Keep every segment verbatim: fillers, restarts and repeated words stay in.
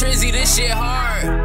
Trizzy, this shit hard.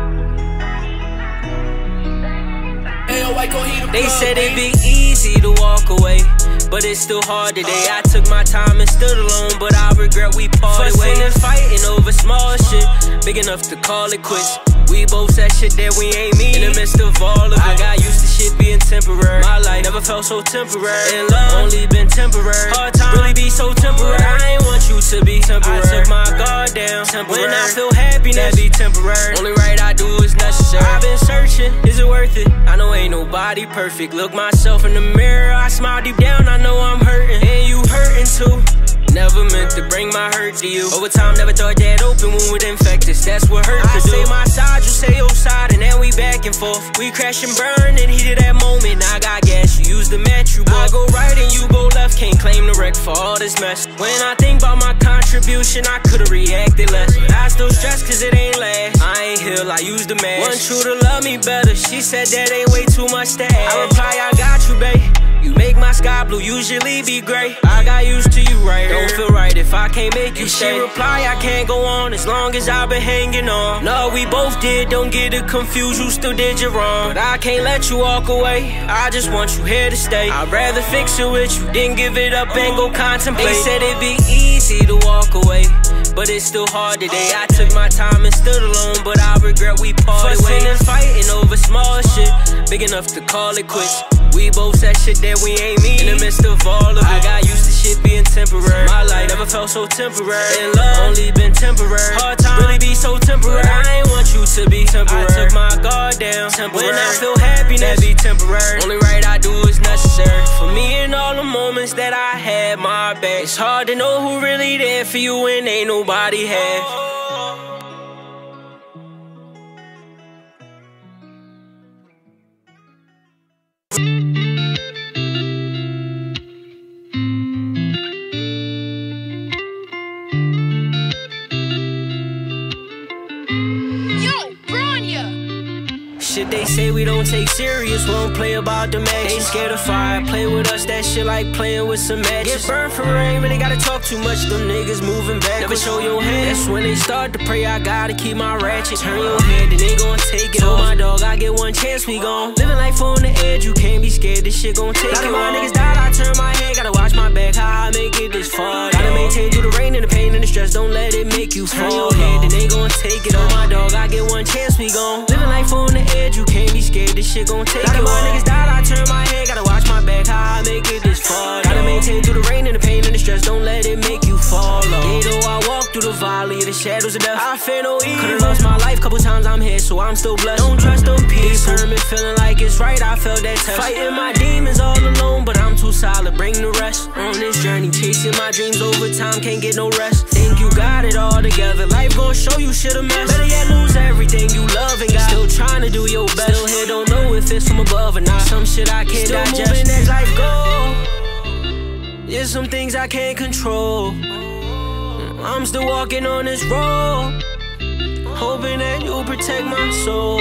They said it'd be easy to walk away, but it's still hard today. I took my time and stood alone, but I regret we parted ways. Fussing and fighting over small shit, big enough to call it quits. We both said shit that we ain't mean in the midst of all of it. I got used to shit being temporary. My life never felt so temporary, and love only been temporary. Hard time really be so temporary. I ain't want you to be temporary. I took my guard down temporary. When I feel happiness, that be temporary. Only right I do is necessary. I've been searching, is it worth it? I know ain't nobody perfect. Look myself in the mirror, I smile deep down, I know I'm hurting, and you hurting too. Never meant to bring my hurt to you. Over time, never thought that open wound would infect us. That's what hurt I to do. I say my side, you say your side, and then we back and forth. We crash and burn in heat of that moment. I got gas, you use the match you bought. I go right and you go left, can't claim the wreck for all this mess. When I think about my contribution, I could've reacted less, but I still stress cause it ain't last. I ain't healed, I use the mask. Want you to love me better, she said that ain't way too much to ask. I reply, I got you, babe. You make my sky blue, usually be gray. I got used to you right here. Don't feel right if I can't make you stay. She reply, I can't go on as long as I've been hanging on. No, we both did, don't get it confused, you still did you wrong. But I can't let you walk away, I just want you here to stay. I'd rather fix it with you than give it up and go contemplate. They said it'd be easy to walk away, but it's still hard today. I took my time and stood alone, but I regret we parted ways. Fussing and fighting over small shit, big enough to call it quits. We both said shit that we ain't mean in the midst of all of it. I got used to shit being temporary. My life never felt so temporary, and love only been temporary. Hard time really be so temporary. I ain't want you to be temporary. I took my guard down temporary. When I feel happiness, that be temporary. Only right I do is necessary. For me and all the moments that I had my back, it's hard to know who really there for you when ain't nobody had. Shit they say we don't take serious, we don't play about the match. Ain't scared of fire, play with us, that shit like playing with some matches. Get burned for rain, really gotta talk too much, them niggas moving back. Never show your hand, that's when they start to pray, I gotta keep my ratchet. Turn your head, then they gon' take it off. My dog, I get one chance, we gon' living life on the edge, you can't be scared, this shit gon' take it. A lot of my niggas died, I turn my head, gotta watch my back, how I make it this far. Gotta maintain through the rain and the pain and the stress, don't let it make you fall. Turn your head, then they gon' take it off. My dog, I get one chance, we gon' living life on the edge, you can't be scared, this shit gon' take it. A lot of my niggas died, I turn my head, gotta watch my back, how I make it this far. Gotta maintain through the rain and the pain and the stress, don't let it make you fall off. Yeah, though I walk through the valley of the shadows of death, I fear no evil. Could've lost my life, couple times I'm here, so I'm still blessed. Don't trust them people, determined, feeling like it's right, I felt that test. Fighting my demons all alone, but I'm too solid, bring the rest. On this journey, chasing my dreams over time, can't get no rest. Think you got it all together, life gon' show you shit a mess. Better yet lose everything you love and got. Still trying to do your best, still here, don't know if it's from above or not. Some shit I can't still digest, moving as life go. There's some things I can't control, I'm still walking on this road, hoping that you'll protect my soul.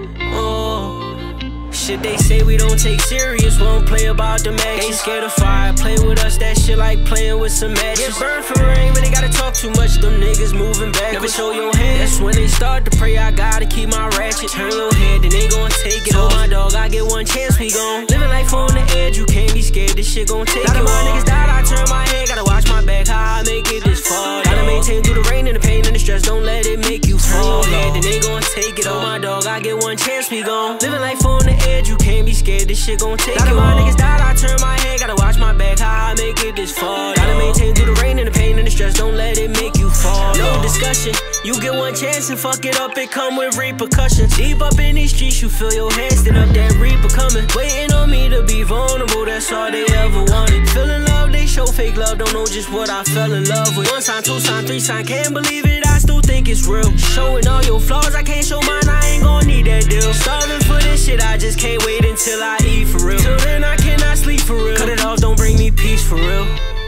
Oh. Shit they say we don't take serious, we don't play about the match. Ain't scared of fire, play with us, that shit like playing with some matches. Get burned for rain, really gotta talk too much, them niggas moving back. Never show your hand, that's when they start to pray, I gotta keep my ratchet. Turn your head, then they gon' take it off. My dog, I get one chance, we gon' living life on the edge, you can't be scared, this shit gon' take it. A lot of my niggas died, I turn my head, gotta watch my back, how I make it this far. Gotta maintain through the rain and the pain and the stress, don't let it make you fall. Turn your head, then they gon' take it off. My dog, I get one chance, we gon' living life on the edge, you can't be scared, this shit gon' take it. A lot of my niggas died, I turn my head, gotta watch my back, how I make it this far. Gotta maintain through the rain and the pain and the stress, don't let it make you fall. No discussion, you get one chance and fuck it up, it come with repercussions. Deep up in these streets, you feel your hands stand up, that reaper coming. Waiting on me to be vulnerable, that's all they ever wanted. Feeling love, they show fake love, don't know just what I fell in love with. One sign, two sign, three sign, can't believe it, I still think it's real. Showing all your flaws, I can't show mine, I ain't gon' need that deal. Starving for this shit, I just can't wait until I eat for real. Till then I cannot sleep for real. Cut it off, don't bring me peace for real.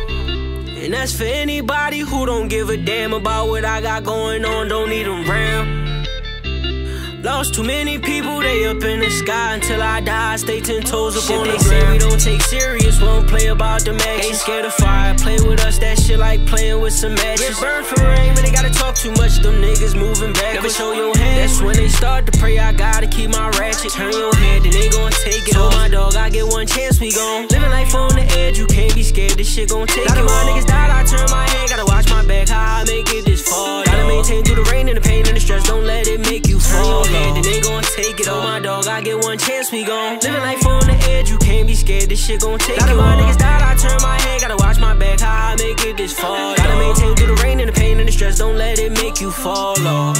And that's for anybody who don't give a damn about what I got going on, don't need them round. Lost too many people, they up in the sky. Until I die, stay ten toes up shit on the ground. They say we don't take serious, we don't play about the match. Ain't scared of fire, play with us, that shit like playing with some matches. Get burned for rain, really gotta talk too much, them niggas moving back. Never show your hand, that's when they start to pray. I gotta keep my ratchet. Turn your head, then they gon' take it off. My dog, I get one chance, we gon' living life on the edge, you can't be scared, this shit gon' take it off. My niggas died, I turn my head, gotta watch my back, how I make it this far. Gotta maintain through the rain and the pain and the stress, don't let it make you fall. Then they gon' take it. Oh my dog, I get one chance, we gon' living life on the edge, you can't be scared, this shit gon' take it. Gotta my niggas died, I turn my head, gotta watch my back, how I make it this far. Gotta maintain through the rain and the pain and the stress, don't let it make you fall off.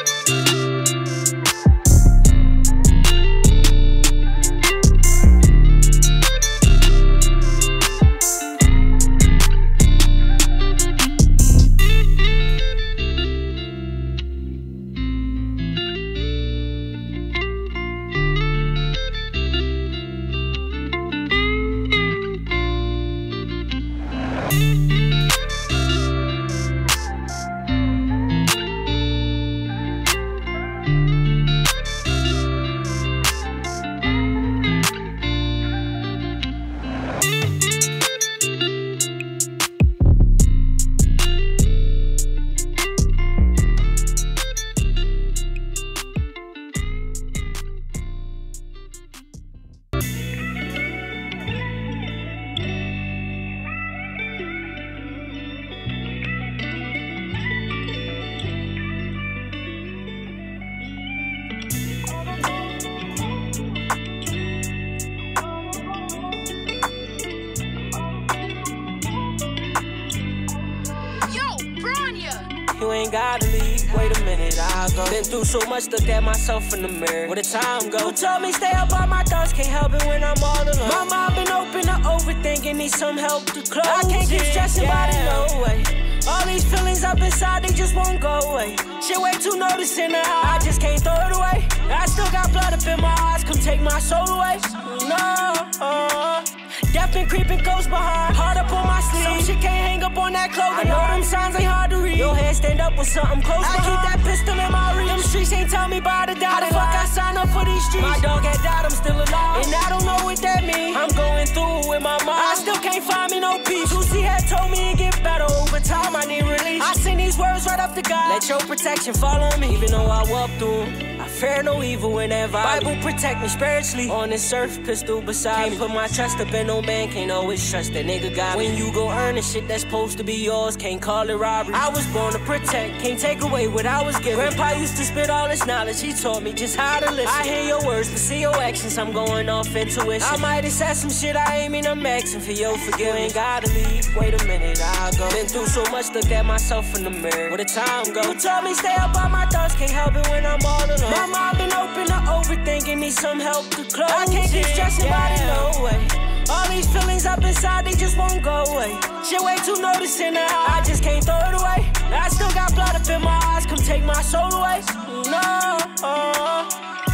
You ain't gotta leave, wait a minute, I'll go. Been through so much, looked at myself in the mirror. Where the time go? You told me stay up on my thoughts, can't help it when I'm all alone. My mind been open to overthinking, need some help to close. I can't keep stressing about it, no way. All these feelings up inside, they just won't go away. Shit way too noticing now, I just can't throw it away. I still got blood up in my eyes, come take my soul away. No, death been creeping close behind, hard up on my sleeve. Some shit can't hang up on that clothing. I know them signs ain't hard to read. Your head stand up with something close I behind. Keep that pistol in my reach. Them streets ain't tell me about to die. How the fuck I sign up for these streets? My dog had died, I'm still alive, and I don't know what that means. I'm going through with my mind, I still can't find me no peace. Lucy had told me it get better over time, I need release. I send these words right up to God, let your protection fall on me. Even though I walk through them, I fear no evil in that vibe. Bible protect me spiritually, on this earth, pistol beside me. Can't put my trust up in no man, can't always trust that nigga got me. When you go earn the shit that's supposed to be yours, can't call it robbery. I was born to protect, can't take away what I was given. Grandpa used to spit all this knowledge, he taught me just how to listen. I hear your words, but see your actions, I'm going off intuition. I might have said some shit I ain't mean, I'm asking for your forgiveness. You ain't gotta leave, wait a minute, I'll go. Been through so much, looked at myself in the mirror. Where the time go? You told me stay up on my thoughts, can't help it when I'm all alone. My mind been open to overthinking, need some help to close. I can't keep stressing about it, no way. All these feelings up inside, they just won't go away. Shit way too noticing now, I just can't throw it away. I still got blood up in my eyes, come take my soul away. No.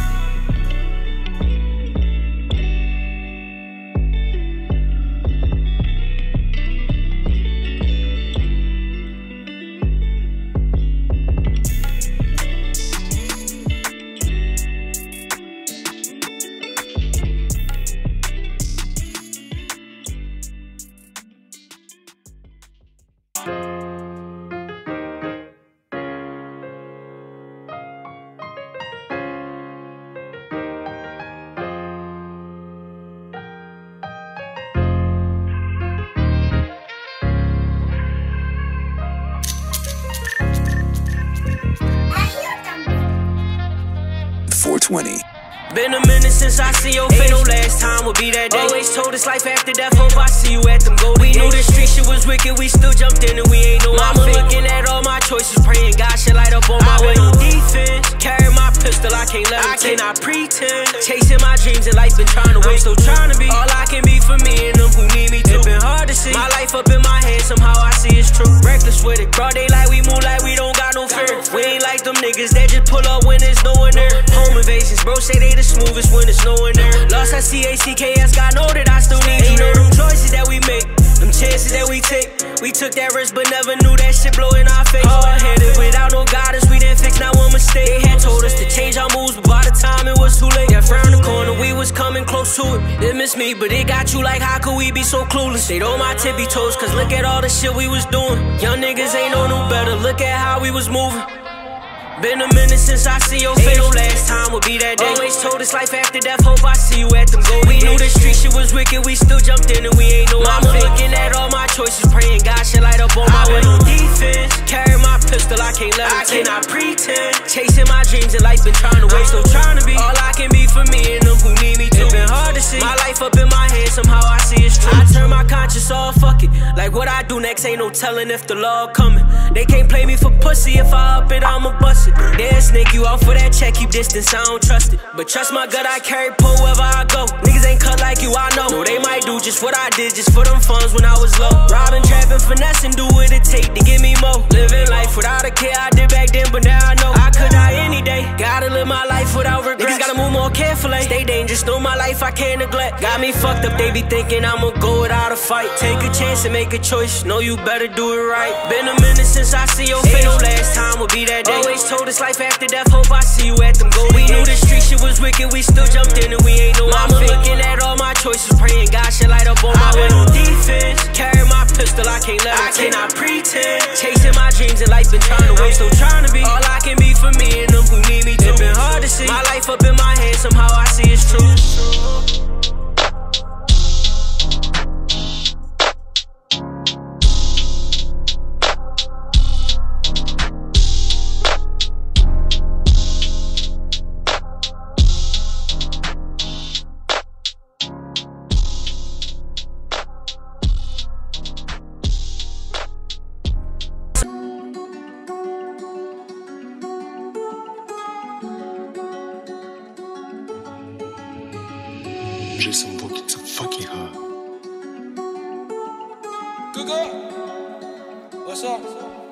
four twenty. Been a minute since I see your face, no last time would be that day. Always told us life after death, hope I see you at them golden days. We knew the street shit was wicked, we still jumped in and we ain't know Mama looking at all my choices, praying God should light up on my way. On defense, carry my pistol, I can't let I cannot pretend. Chasing my dreams and life been trying to wait, still trying to be all I can be for me and them who need me too. It been hard to see my life up in my head, somehow I see it's true. Reckless with it, broad daylight, we move like we don't got no fear. We ain't like them niggas that just pull up when there's no one there. Home invasions, bro say they the smoothest when it's no one there. Lost at C A C K S, God know that I still need you. Know them choices that we make, them chances that we take. We took that risk but never knew that shit blow in our face. Hard-headed without no guidance, we didn't fix not one mistake. They had told us to change our moves, but was too late. Got round the corner, we was coming close to it. It missed me, but it got you like, how could we be so clueless? Stayed on my tippy toes, cause look at all the shit we was doing. Young niggas ain't know no better, look at how we was moving. Been a minute since I see your face. Ain't no last time would be that day. Always told us life after death, hope I see you at them gold. We knew the street shit was wicked, we still jumped in and we ain't know. Mama looking at all my choices, praying God should light up on my way. On defense, carry my pistol, I can't let it. I cannot pretend. Chasing my dreams and life been trying to waste. Still trying to be all I can be for me and them who need me too. It been hard to see my life up in my head, somehow I see it's true. I turn my conscience off, fuck it. Like what I do next ain't no telling if the law coming. They can't play me for pussy, if I up it, I'ma bust it. They'll snake you off for that check, keep distance, I don't trust it. But trust my gut, I carry pull wherever I go. Niggas ain't cut like you, I know. No, they might do just what I did, just for them funds when I was low. Robbing, trapping, finessing, do what it take to give me more. Living life without a care, I did back then, but now I know I could die any day. Gotta live my life without regrets. Niggas gotta move more carefully. Stay dangerous, know my life I can't neglect. Got me fucked up, they be thinking I'ma go without a fight. Take a chance and make a choice, know you better do it right. Been a minute since I see your face. Ain't no last time would be that day. Always told us life after death, hope I see you at them gold. We knew the street shit was wicked, we still jumped in and we ain't know. Mama looking at all my choices, praying God should light up on my way. On defense, carry my pistol, I can't let it. I cannot pretend. Chasing my dreams and life been trying to waste. Still trying to be all I can be for me and them who need me too. It been hard to see my life up in my head, somehow I see it's true. Jason Book, it's a fucking hard. Good girl. What's up?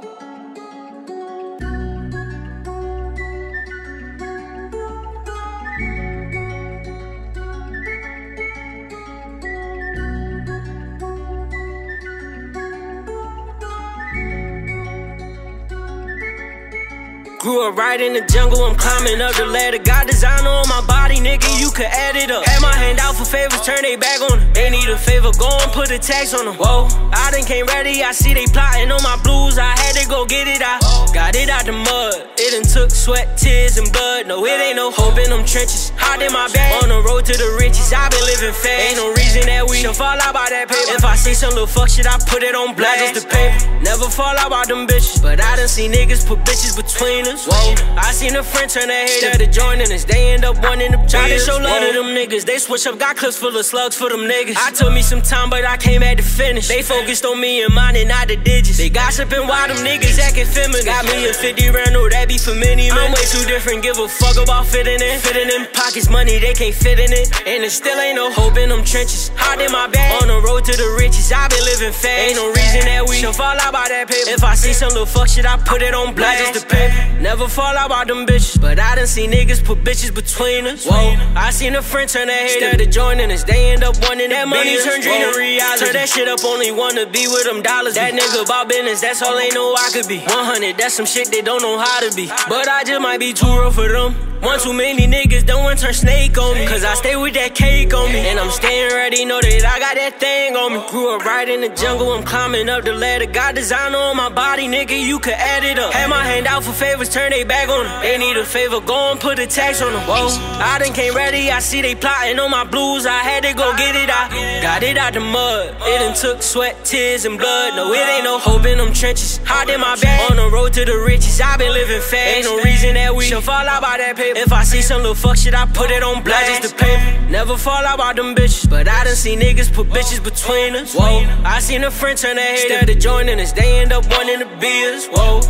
Grew up right in the jungle, I'm climbing up the ladder. Got designer on my body, nigga, you could add it up. Had my hand out for favors, turn they back on them. They need a favor, go and put a tax on them. Whoa, I done came ready, I see they plotting on my blues. I had to go get it out, got it out the mud. It done took sweat, tears, and blood. No, it ain't no hope in them trenches. Hot in my bag, on the road to the riches. I been living fast, ain't no reason that we should fall out by that paper. If I say some little fuck shit, I put it on blast. Just the paper, never fall out by them bitches. But I done seen niggas put bitches between us. Whoa, I seen a friend turn their head to joining us. They end up wanting to try to show love to them niggas. They switch up, got clips full of slugs for them niggas. I took me some time, but I came at the finish. They focused on me and mine and not the digits. They gossiping why them niggas acting feminine. Got me a fifty round, oh that be for many men. I'm way too different, give a fuck about fitting in. Fitting in pockets, money, they can't fit in it. And there still ain't no hope in them trenches. Hot in my bag, on the road to the riches. I been living fast, ain't no reason that we should fall out by that paper. If I see some little fuck shit, I put it on blast. Just the paper, never fall out by them bitches. But I done seen niggas put bitches between us. Whoa, I seen a friend turn their head to joining us. They end up wanting that money, turn dream to reality. Turn that shit up, only wanna be with them dollars. That nigga about business, that's all they know I could be. one hundred, that's some shit they don't know how to be. But I just might be too real for them. One too many niggas don't want to turn snake on me. Cause I stay with that cake on me. And I'm staying ready, know that I got that thing on me. Grew up right in the jungle, I'm climbing up the ladder. Got designer on my body, nigga, you could add it up. Had my hand out for favors, turn they back on them. They need a favor, go and put a tax on them. Whoa, I done came ready, I see they plotting on my blues. I had to go get it out, got it out the mud. It done took sweat, tears, and blood. No, it ain't no hope in them trenches. Hot in my bag, on the road to the riches. I been living fast, ain't no reason that we should fall out by that paper. If I see some little fuck shit, I put it on blast. Just the paper, never fall out by them bitches. But I done seen niggas put bitches between us. Whoa, I seen a friend turn their head to joining us. They end up wanting to be us. Whoa.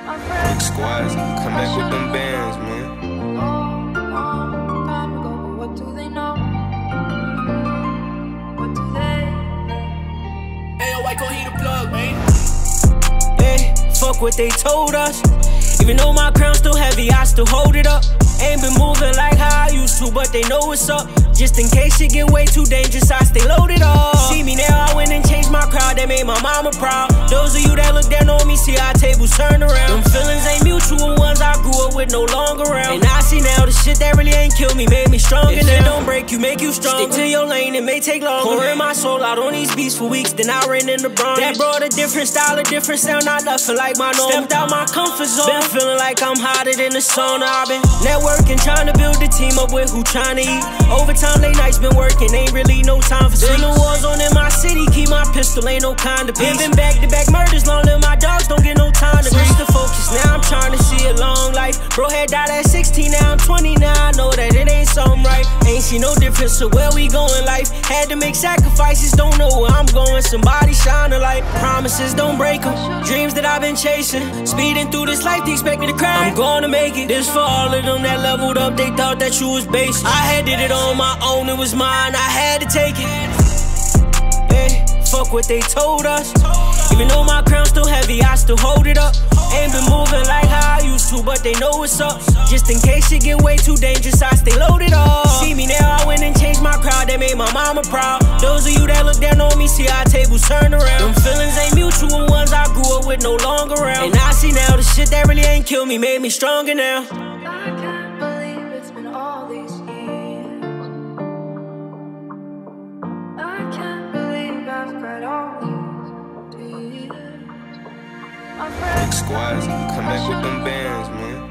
Big squads, come back with them bands, man. What do they know? What do they know? Hey, yo, White Cole, he the plug, man. Hey, fuck what they told us. Even though my crown's still heavy, I still hold it up. Ain't been moving like how I used to, but they know what's up. Just in case it get way too dangerous, I stay loaded up. See me now, I went and changed my crowd, that made my mama proud. Those of you that look down on me, see our tables turn around. Them feelings ain't mutual, ones I grew up with no longer around. And I see now the shit that really ain't killed me made me stronger. If it don't break you, make you stronger. Stick to your lane, it may take longer. Pouring my soul out on these beats for weeks, then I ran in the Bronx. That brought a different style, a different sound, not nothing like my norm. Stepped out my comfort zone, been feeling like I'm hotter than the sauna. I've been networking, trying to build a team up with who trying to eat. Overtime, late nights been working, ain't really no time for sleep. Been the war zone in my city, keep my pistol, ain't no kind of peace. Been back to back murders, long live my dogs, don't get no time to switch the focus. Now I'm trying to see a long life. Bro had died at sixteen, now I'm twenty-nine. I know that it ain't something right. Ain't see no difference to where we going life. Had to make sacrifices, don't know where I'm going. Somebody shine a light. Promises don't break them. Dreams that I've been chasing. Speeding through this life, they expect me to cry. I'm gonna make it. This for all of them that leveled up, they thought that you was basic. I had did it on my own, it was mine, I had to take it. Hey, fuck what they told us. Even though my crown's still heavy, I still hold it up. Ain't been moving like how I used to, but they know what's up. Just in case it get way too dangerous, I stay loaded up. See me now, I went and changed my crowd, that made my mama proud. Those of you that look down on me, see our tables turn around. Them feelings ain't mutual, ones I grew up with no longer around. And I see now the shit that really ain't killed me made me stronger now. I can't believe it's been all these years. I can't believe I've cried all these tears. Big squads, come back with them bands, man.